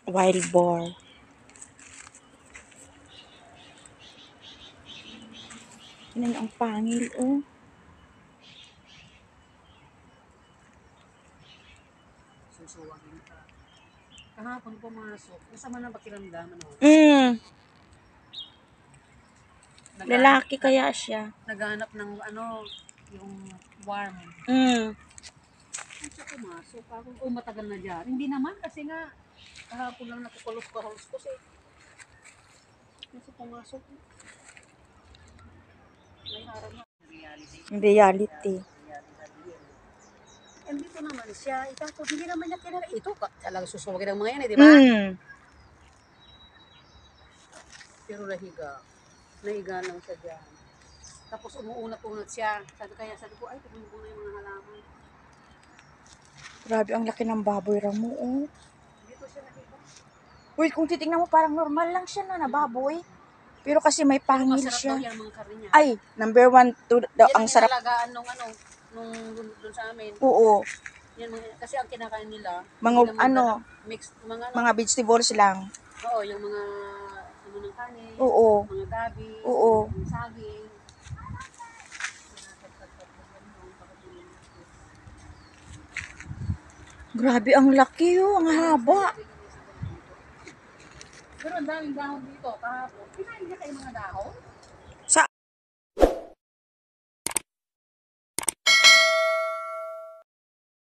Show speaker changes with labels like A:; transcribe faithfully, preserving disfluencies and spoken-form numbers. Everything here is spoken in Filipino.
A: Wild boar. Yan ang pangil, oh.
B: Susuwagin ka. Kahapon pumasok. Kasama na pakiramdaman, oh.
A: Mm.
B: Naghanap,
A: Lalaki kaya siya.
B: Naghanap ng ano, yung warm.
A: Mm.
B: Kasi pumasok ako. Oh, matagal na dyan. Hindi naman kasi nga kahapon lang nakukulos-kulos ko eh. Kasi pumasok. May harap na. Reality.
A: Reality.
B: And dito naman siya. Ito, hindi naman niya kinala. Ito, talaga susuwagin ng mga yan eh, di ba?
A: Mm.
B: Pero nahiga. Nahiga lang siya dyan. Tapos umuunat-unat siya. Sabi kaya, sabi ko, ay, tumubo na yung mga halaman.
A: Grabe, ang laki ng baboy ramo, oh.
B: Dito siya nahiga.
A: Uy, kung titingnan mo, parang normal lang siya na, na baboy. Pero kasi may pangil
B: Masarap
A: siya.
B: daw yan mga karne niya.
A: Ay, number one, to, daw,
B: Yan
A: ang sarap.
B: inalagaan nung ano, nung doon sa amin.
A: Oo.
B: Yan, kasi ang kinakain nila,
A: Mga,
B: hindi naman
A: ano,
B: mixed, mga ano,
A: mga vegetables lang.
B: oo, yung mga, ano ng kanin,
A: Oo.
B: mga gabi,
A: Oo.
B: yung saging.
A: Grabe, ang laki, oh. Ang haba.
B: Pero ang daming dahon dito, kahapon. Kinain niya kayo mga dahon?